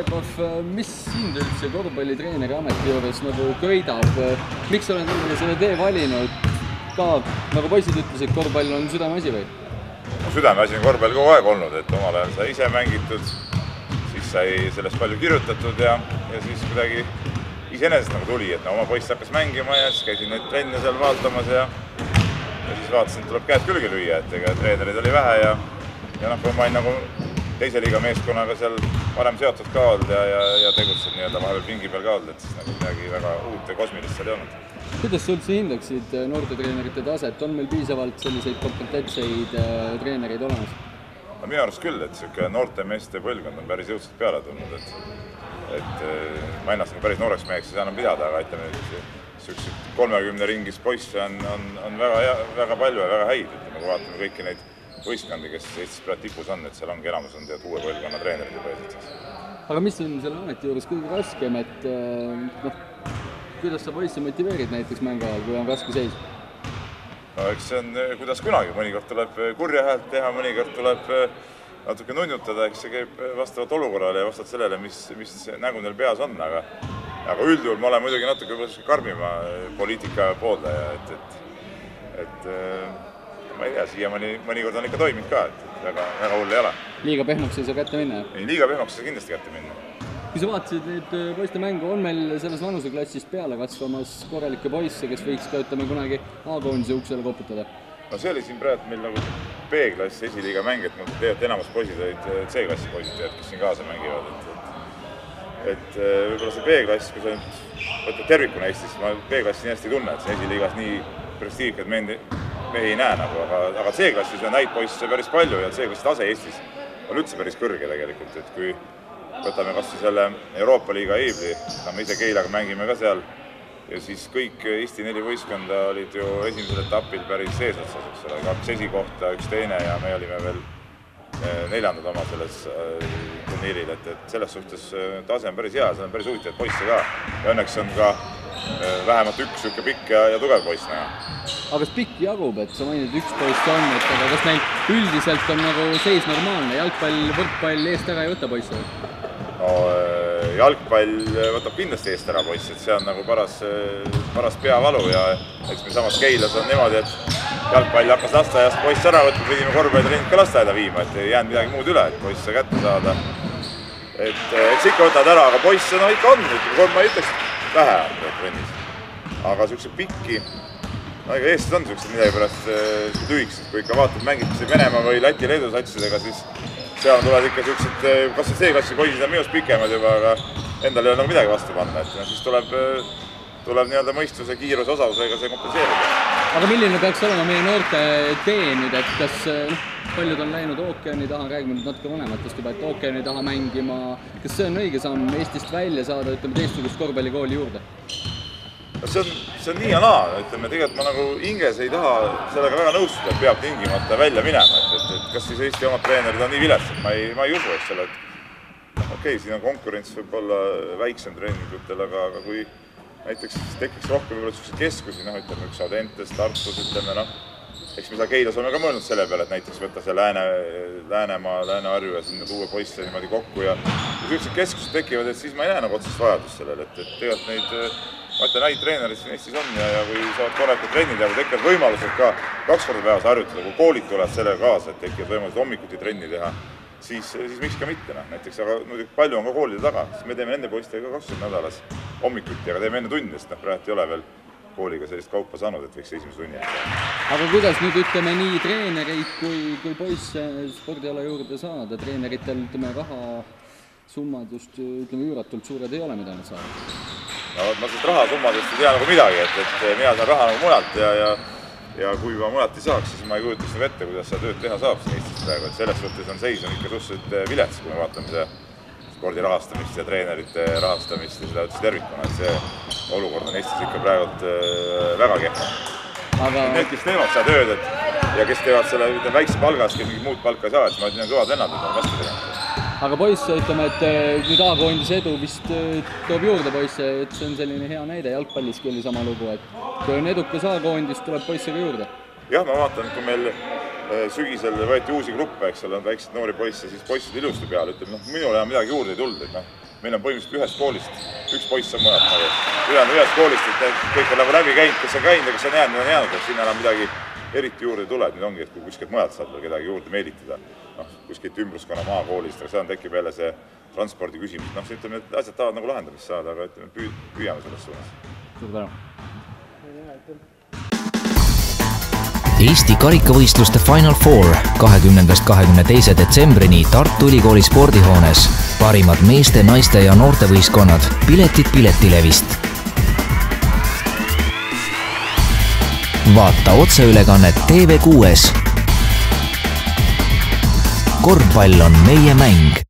Stepov, mis sind üldse korvpallitreeneri ameti juures nagu köidab? Miks sa oled selle tee valinud? Ka, nagu poisid ütlesid, korvpall on südameasi või? Südameasi on korvpall kogu aeg olnud, et omal ajal sai ise mängitud, siis sai sellest palju kirjutatud ja siis kuidagi iseenesest nagu tuli, et oma poiss hakkas mängima ja siis käisin neid trenne seal vaatamas ja siis vaatasin, et tuleb käed külge lüüa, et ega treenerid oli vähe ja kui ma olin nagu teise liiga meeskonnaga seal varem seotud ka olnud ja tegutsenud nii-öelda vahepeal pingi peal ka olnud, et siis nagu midagi väga uut ja kosmilist seal ei olnud. Kuidas sa üldse hindaksid noorte treenerite taset? On meil piisavalt selliseid kompetentseid treenereid olemas? Minu arust küll, et selline noorte meeste põlvkond on päris jõudselt peale tulnud, et ma ennast päris nooreks meheks ei saa enam pidada, aga ütleme, sellised 30 ringis poisse on väga palju ja väga häid, kui vaatame kõiki neid võistkondi, kes Eestis praegu tipus on, et seal ongi enamus on uue põlvkonna treenerid juba eesitses. Aga mis on selle ameti juures kõige raskem, et kuidas sa poisse motiveerid näiteks mängu ajal, kui on raske seis? No eks see on kuidas kunagi, mõnikord tuleb kurja häält teha, mõnikord tuleb natuke nunnutada, eks see käib vastavalt olukorrale ja vastavalt sellele, mis nägu neil peas on, aga üldjuhul ma olen muidugi natuke karmima poliitika pooldaja, et ma ei tea, siiamaani mõnikord on ikka toiminud ka, et väga hull ei ole. Liiga pehmoks ei saa kätte minna? Ei, liiga pehmoks ei saa kindlasti kätte minna. Kui sa vaatasid nüüd poiste mängu, on meil selles vanuseklassist peale kasvamas korralikke poisse, kes võiks ka kunagi A-koondise uksele koputada? No see oli siin praegu meil nagu B-klass esiliiga mäng, et tegelikult enamus poisid olid C-klassi poisid, kes siin kaasa mängivad. Et võib-olla see B-klass, kui sa nüüd võtad tervikuna Eestis, ma B-klassi nii hästi ei tunne, et see esiliigas nii prestiivkad mehi ei näe nagu, aga C-klassis on häid poisse päris palju ja C-klassi tase Eestis on üldse päris kõrge tegelikult, et kui võtame kas või selle Euroopa Liiga Eibli, me ise Keilaga mängime ka seal ja siis kõik Eesti 4 võistkonda olid ju esimesel etapil päris eesotsas, 2 esikohta, 1 teine ja me olime veel 4. oma selles turniiril, et selles suhtes tase on päris hea, seal on päris huvitavaid poisse ka ja õnneks on ka vähemalt üks siuke pikk ja tugev poiss näha. Aga kas pikk jagub, et sa mainid üks poiss on, aga kas neil üldiselt on nagu seis normaalne? Jalgpall, võrkpall eest ära ei võta poisse? No jalgpall võtab kindlasti eest ära poiss, et see on nagu paras peavalu ja eks me samas Keilas on niimoodi, et jalgpall hakkas lasteaiast poiss ära võtma, pidime korvpallitrennid ka lasteaeda viima, et ei jäänud midagi muud üle, et poisse kätte saada. Et eks ikka võtavad ära, aga poisse no ikka on, ma ei ütleks vähe on trennis. Aga sellised pikki, ega Eestis on sellised midagi pärast lühikesed, kui ikka vaatad mängid Venemaa või Läti-Leedu satsidega, siis seal tulevad ikka sellised, kas C-klassi poisid on minust pikemad juba, aga endal ei ole nagu midagi vastu panna, et siis tuleb nii-öelda mõistuse, kiiruse, osavusega see kompenseerida. Aga milline peaks olema meie noorte tee nüüd, et kas paljud on läinud ookeani taha, räägime nüüd natuke vanematest juba, et ookeani taha mängima, kas see on õige samm Eestist välja saada, ütleme teistsugust korvpallikooli juurde? See on nii ja naa, ütleme, tegelikult ma nagu hinges ei taha sellega väga nõustuda, et peab tingimata välja minema, et kas siis Eesti omad treenerid on nii viletsad, ma ei usu, eks selle, et okei, siin on konkurents võib-olla väiksem treeningutel, aga kui näiteks tekiks rohkem võib-olla selliseid keskusi, ütleme üks Audentes, Tartus, ütleme, eks me seal Keilas oleme ka mõelnud selle peale, et näiteks võtta see Läänemaa, Lääne-Harju ja sinna tuua poisse niimoodi kokku ja kui sellised keskused tekivad, et siis ma ei näe nagu otsest vajadust sellele, et tegelikult neid treenerid siin Eestis on ja kui saavad korralikult trennid ja kui tekivad võimalused ka 2 korda päevas harjutada, kui koolid tulevad sellega kaasa, et tekivad võimalused hommikuti trenni teha, siis miks ka mitte, näiteks, aga palju on ka koolide taga, siis me teeme nende poistega 2 nädalas hommikuti, aga teeme enne tundi, sest praegu ei ole veel kooliga sellist kaupa saanud, et võiks esimese tunni. Aga kuidas nüüd ütleme nii treenereid kui poisse spordiala juurde saada, treeneritel rahasummad just üüratult suured ei ole, mida nad saavad? No ma sellest rahasummadest ei tea nagu midagi, et mina saan raha nagu mujalt ja kui ma mujalt ei saaks, siis ma ei kujutaks nagu ette, kuidas seda tööd teha saab siin Eestis praegu, et selles suhtes on seis ikka suhteliselt vilets, kui me vaatame seda spordi rahastamist ja treenerite rahastamist ja seda üldse tervikuna, et see olukord on Eestis ikka praegu väga kehva. Need, kes teevad seda tööd ja kes teevad selle väikse palgas, kes mingit muud palka ei saa, et ma ütlen kõvad vennad, et on vastu tegema. Aga poiss, ütleme, et nüüd A-koondise edu vist toob juurde poisse, et see on selline hea näide, jalgpalliski oli sama lugu, et kui on edukas A-koondis, tuleb poisse ka juurde. Jah, ma vaatan, kui meil sügisel võeti uusi gruppe, eks ole, väikseid noori poisse, siis poissid ilusti peale, ütleme, minul enam midagi juurde ei tulnud, et meil on põhimõtteliselt ühest koolist, üks poiss on mõned nagu, ülejäänud ühest koolist, et kõik on nagu läbi käinud, kes on käinud ja kes on jäänud, et siin enam midagi eriti juurde tuleb, nüüd ongi, et kui kuskilt mujalt saab kedagi juurde meelitada, kuskilt ümbruskonna maakoolist, aga seal tekib jälle see transpordi küsimus, ütleme, et asjad tahavad nagu lahendamist saada, aga ütleme, püüame selles suunas. Suur tänu. Eesti karikavõistluste Final Four 20.–22. detsembrini Tartu Ülikooli spordihoones. Parimad meeste, naiste ja noortevõistkonnad. Piletid Piletilevist. Vaata otseülekannet TV6. Korvpall on meie mäng.